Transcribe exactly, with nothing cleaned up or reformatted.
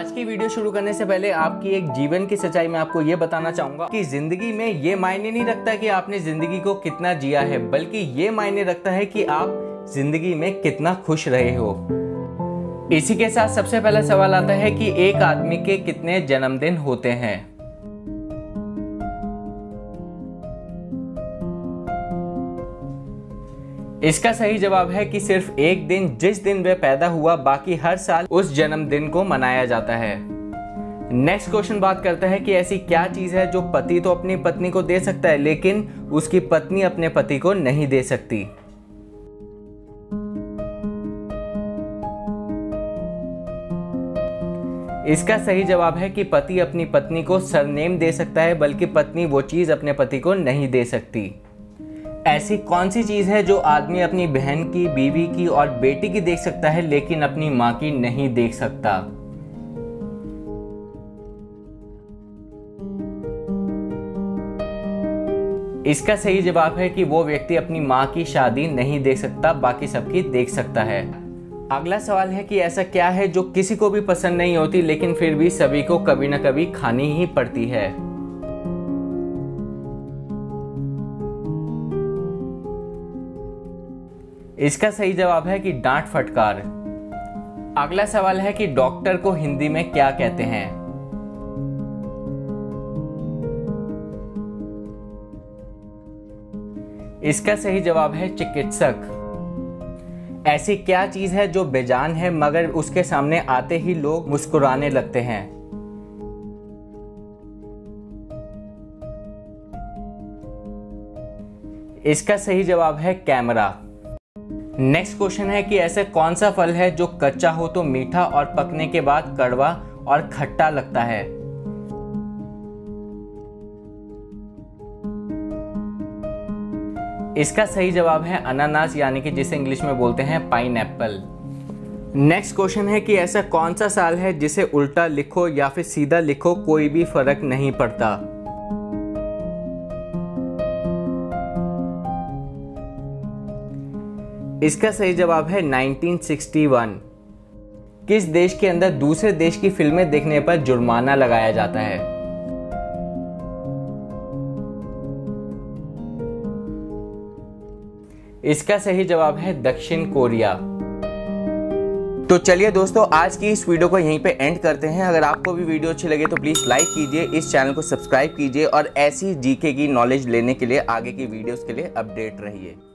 आज की वीडियो शुरू करने से पहले आपकी एक जीवन की सच्चाई मैं आपको ये बताना चाहूंगा कि जिंदगी में ये मायने नहीं रखता कि आपने जिंदगी को कितना जिया है, बल्कि ये मायने रखता है कि आप जिंदगी में कितना खुश रहे हो। इसी के साथ सबसे पहला सवाल आता है कि एक आदमी के कितने जन्मदिन होते हैं। इसका सही जवाब है कि सिर्फ एक दिन, जिस दिन वह पैदा हुआ, बाकी हर साल उस जन्मदिन को मनाया जाता है। नेक्स्ट क्वेश्चन बात करता है कि ऐसी क्या चीज है जो पति तो अपनी पत्नी को दे सकता है लेकिन उसकी पत्नी अपने पति को नहीं दे सकती। इसका सही जवाब है कि पति अपनी पत्नी को सरनेम दे सकता है, बल्कि पत्नी वो चीज अपने पति को नहीं दे सकती। ऐसी कौन सी चीज है जो आदमी अपनी बहन की, बीवी की और बेटी की देख सकता है लेकिन अपनी मां की नहीं देख सकता। इसका सही जवाब है कि वो व्यक्ति अपनी मां की शादी नहीं देख सकता, बाकी सबकी देख सकता है। अगला सवाल है कि ऐसा क्या है जो किसी को भी पसंद नहीं होती लेकिन फिर भी सभी को कभी ना कभी खानी ही पड़ती है। इसका सही जवाब है कि डांट फटकार। अगला सवाल है कि डॉक्टर को हिंदी में क्या कहते हैं। इसका सही जवाब है चिकित्सक। ऐसी क्या चीज है जो बेजान है मगर उसके सामने आते ही लोग मुस्कुराने लगते हैं। इसका सही जवाब है कैमरा। नेक्स्ट क्वेश्चन है कि ऐसा कौन सा फल है जो कच्चा हो तो मीठा और पकने के बाद कड़वा और खट्टा लगता है। इसका सही जवाब है अनानास, यानी कि जिसे इंग्लिश में बोलते हैं पाइनएप्पल। नेक्स्ट क्वेश्चन है कि ऐसा कौन सा साल है जिसे उल्टा लिखो या फिर सीधा लिखो कोई भी फर्क नहीं पड़ता। इसका सही जवाब है नाइनटीन सिक्सटी वन। किस देश के अंदर दूसरे देश की फिल्में देखने पर जुर्माना लगाया जाता है। इसका सही जवाब है दक्षिण कोरिया। तो चलिए दोस्तों, आज की इस वीडियो को यहीं पे एंड करते हैं। अगर आपको भी वीडियो अच्छी लगे तो प्लीज लाइक कीजिए, इस चैनल को सब्सक्राइब कीजिए और ऐसी जीके की नॉलेज लेने के लिए आगे की वीडियोस के लिए अपडेट रहिए।